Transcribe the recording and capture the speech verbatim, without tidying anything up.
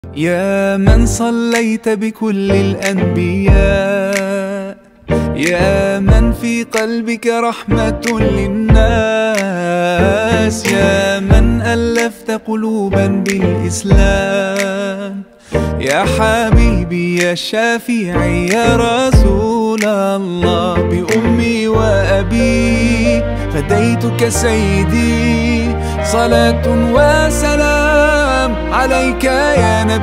يا من صليت بكل الأنبياء، يا من في قلبك رحمة للناس، يا من ألفت قلوبا بالإسلام، يا حبيبي يا شافعي يا رسول الله، بأمي وأبي فديتك سيدي، صلاة وسلام عليك يا نبي.